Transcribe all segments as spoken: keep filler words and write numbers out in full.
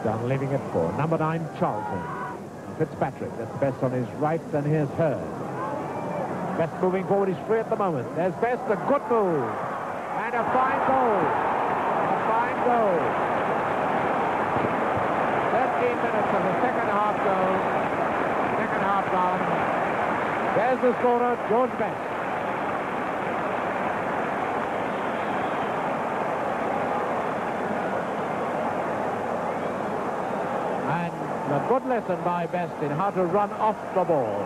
down, leaving it for number nine, Charlton. Fitzpatrick gets Best on his right, and here's Hurd. Best moving forward, he's free at the moment. There's Best, a good move. And a fine goal. A fine goal. thirteen minutes of the second half goal. Second half gone. There's the scorer, George Best. A good lesson by Best in how to run off the ball.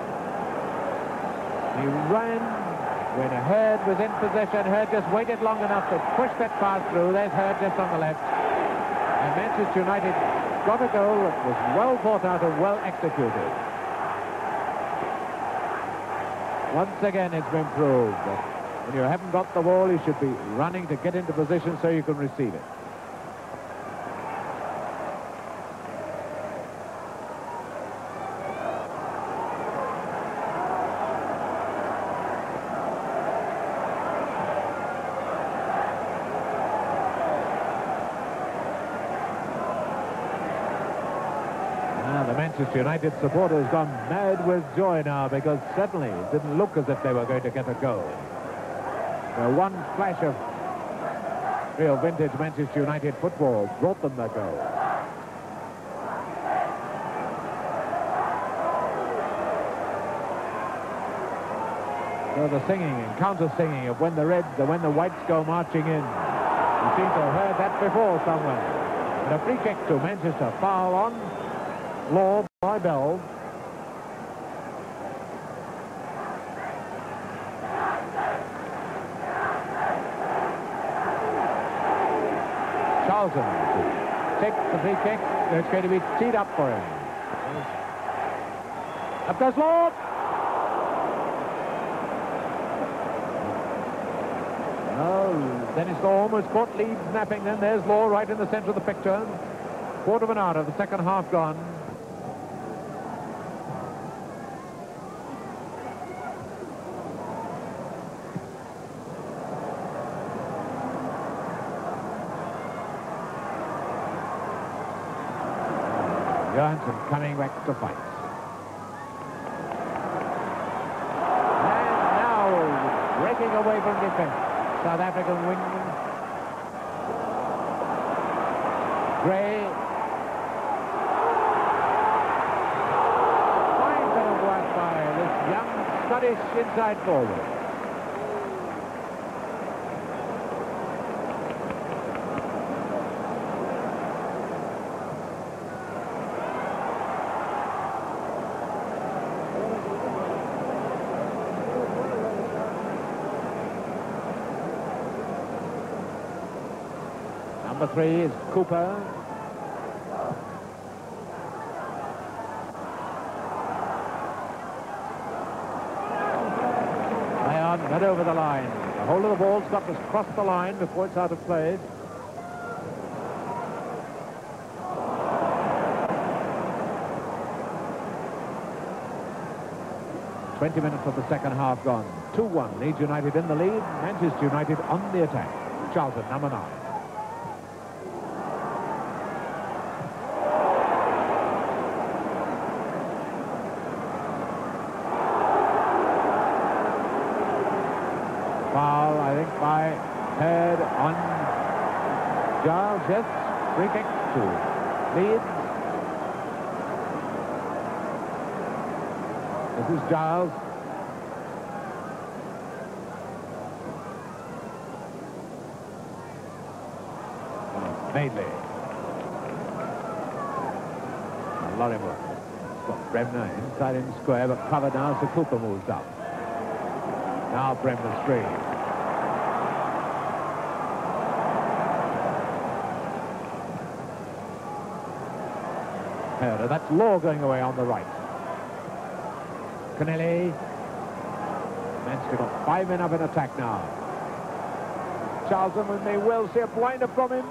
He ran when Hurd was in possession. Hurd just waited long enough to push that pass through. There's Hurd just on the left. And Manchester United got a goal that was well thought out and well executed. Once again, it's been proved that when you haven't got the ball, you should be running to get into position so you can receive it. Manchester United supporters gone mad with joy now, because suddenly it didn't look as if they were going to get a goal. Now, one flash of real vintage Manchester United football brought them the goal. So the singing and counter-singing of when the Reds and when the Whites go marching in. You seem to have heard that before somewhere. And a free kick to Manchester, foul on Law by Bell. Charlton to take the free kick. It's going to be teed up for him. Up goes Law. Oh, Dennis Law almost caught Leeds napping then. There's Law right in the centre of the picture. Quarter of an hour of the second half gone. Johansson coming back to fight. And now breaking away from defence. South African wing. Gray. Fine bit of work by this young Scottish inside forward. Number three is Cooper. Ion got over the line. The whole of the ball's got to cross the line before it's out of play. Twenty minutes of the second half gone. two one, Leeds United in the lead. Manchester United on the attack. Charlton, number nine. Foul, I think, by Hurd on Giles. Yes, free kick to Leeds. This is Giles. Madeley. Lorimer. Got Bremner inside in square, but covered now, so Cooper moves up. Now Bremner's free. Herder, that's Law going away on the right. Connelly. Manchester got five men up in attack now. Charlton, and they will see a blinder from him.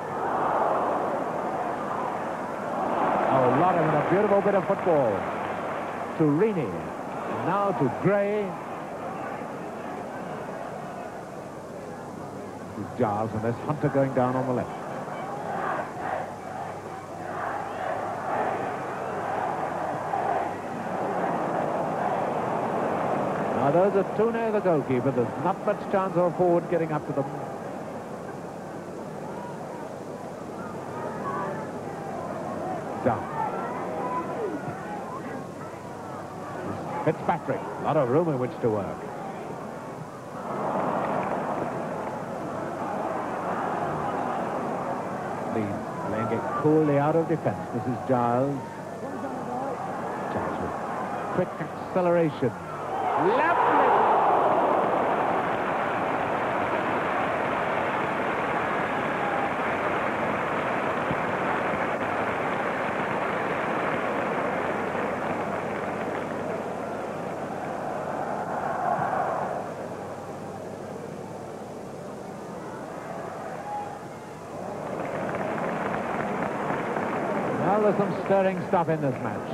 Oh, Lorimer, a beautiful bit of football. To Reaney. And now to Gray. This is Giles, and there's Hunter going down on the left. Now, those are too near the goalkeeper. There's not much chance of a forward getting up to them. Down. Fitzpatrick, a lot of room in which to work. Leeds playing it coolly out of defence. This is Giles. Giles with quick acceleration. Lovely! Well, there's some stirring stuff in this match.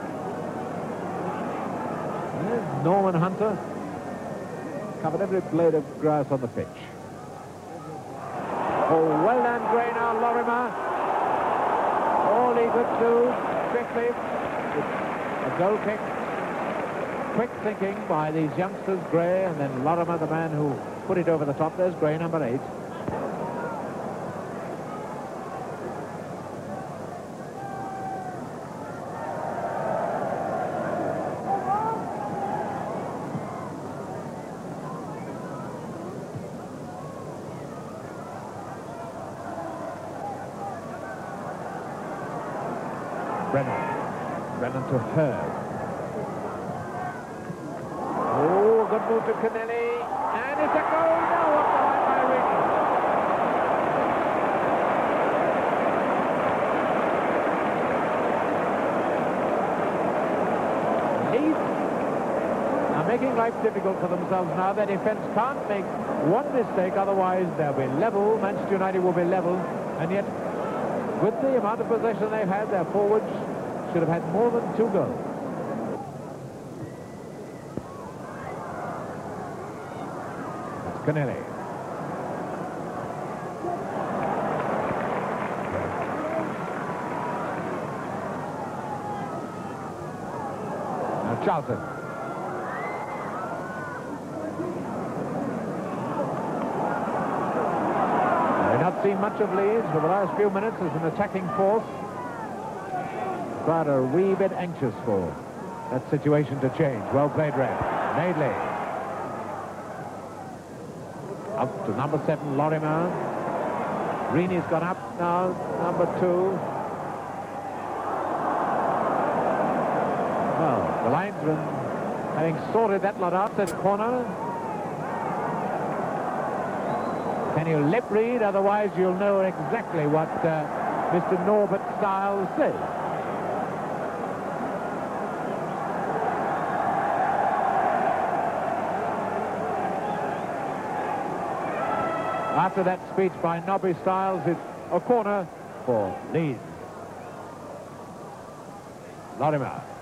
There's Norman Hunter. Covered every blade of grass on the pitch. Oh, well done, Gray now, Lorimer. All he could do quickly. A goal kick. Quick thinking by these youngsters, Gray, and then Lorimer, the man who put it over the top. There's Gray, number eight. Brennan. Brennan to Hurd. Oh, good move to Kennelly. And it's a goal now up the line by Reaney. Leeds are making life difficult for themselves now. Their defence can't make one mistake, otherwise they'll be level. Manchester United will be level. And yet, with the amount of possession they've had, their forwards should have had more than two goals. It's Kennelly. Now Charlton. Seen much of Leeds for the last few minutes as an attacking force, but a wee bit anxious for that situation to change. Well played, Red. Madeley. Up to number seven, Lorimer. Reaney's gone up now, number two. Well, the linesman, having sorted that lot out, that corner. Can you lip read? Otherwise you'll know exactly what uh, Mister Norbert Stiles says. After that speech by Nobby Stiles, it's a corner for Leeds. Lorimer.